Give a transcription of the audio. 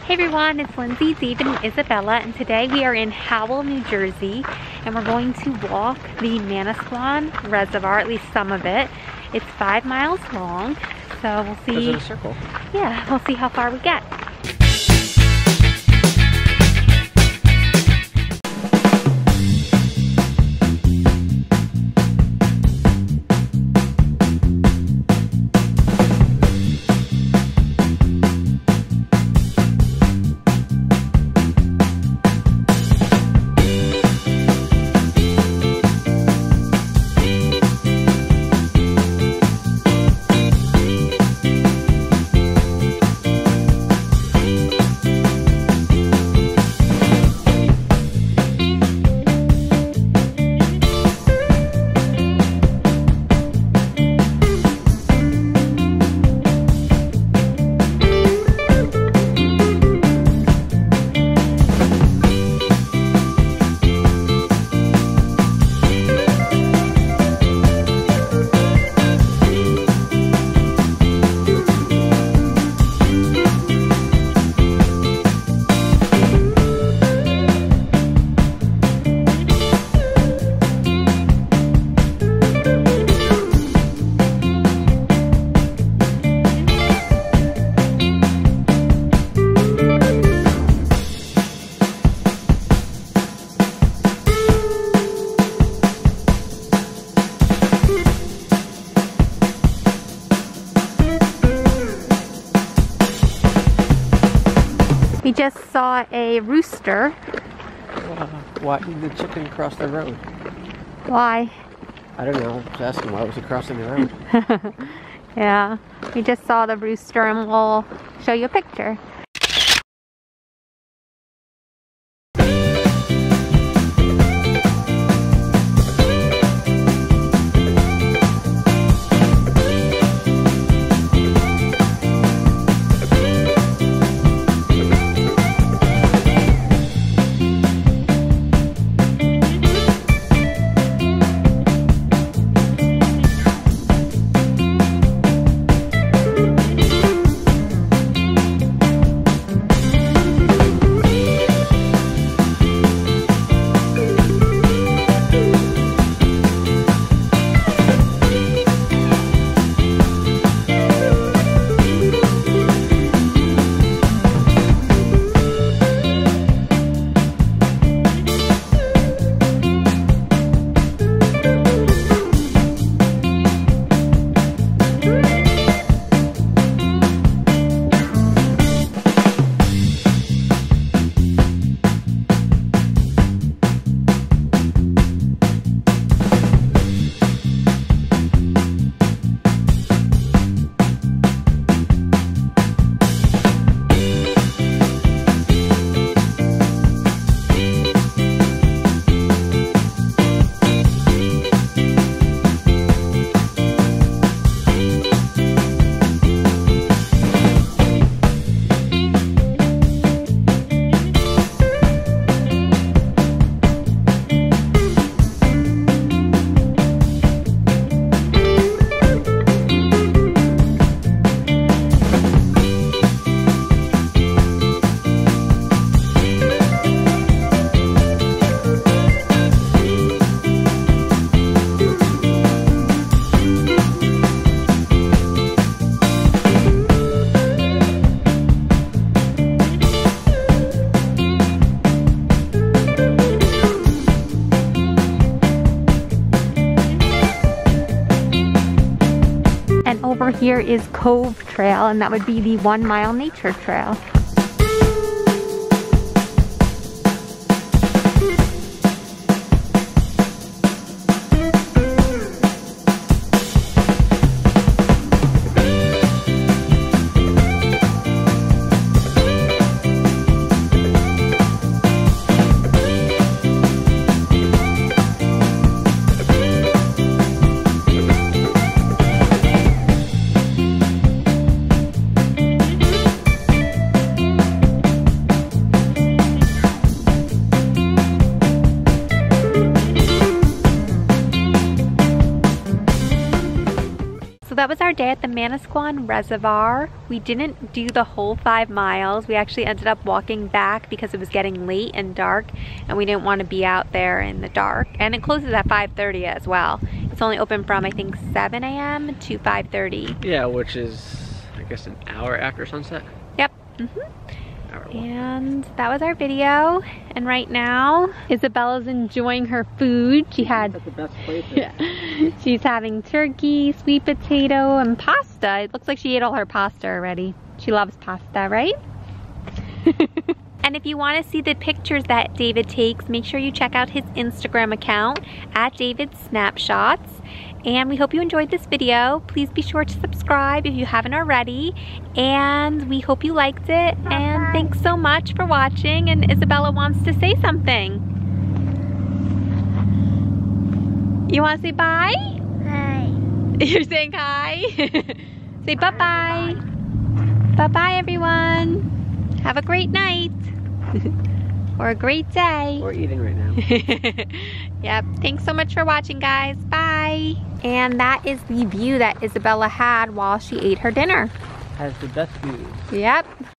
Hey everyone, it's Lindsay, David, and Isabella, and today we are in Howell, New Jersey, and we're going to walk the Manasquan Reservoir, at least some of it. It's 5 miles long, so we'll see. Goes in a circle. Yeah, we'll see how far we get. We just saw a rooster. Why did the chicken cross the road? Why? I don't know. I was asking why was he crossing the road. Yeah, we just saw the rooster and we'll show you a picture. Over here is Cove Trail, and that would be the 1 mile nature trail. that was our day at the Manasquan Reservoir. We didn't do the whole 5 miles. We actually ended up walking back because it was getting late and dark, and we didn't want to be out there in the dark. And it closes at 5:30 as well. It's only open from, I think, 7 a.m. to 5:30. Yeah, which is, I guess, an hour after sunset. Yep. And that was our video. And right now, Isabella's enjoying her food. She had, That's the best place. yeah, she's having turkey, sweet potato, and pasta. It looks like she ate all her pasta already. She loves pasta, right? And if you want to see the pictures that David takes, make sure you check out his Instagram account at David Snapshots. And we hope you enjoyed this video. Please be sure to subscribe if you haven't already. And we hope you liked it. And thanks so much for watching. And Isabella wants to say something. You want to say bye? Hi. You're saying hi? Say bye-bye. Bye-bye, everyone. Have a great night. Or a great day. We're eating right now. Yep. Thanks so much for watching, guys. Bye. And that is the view that Isabella had while she ate her dinner. Has the best views. Yep.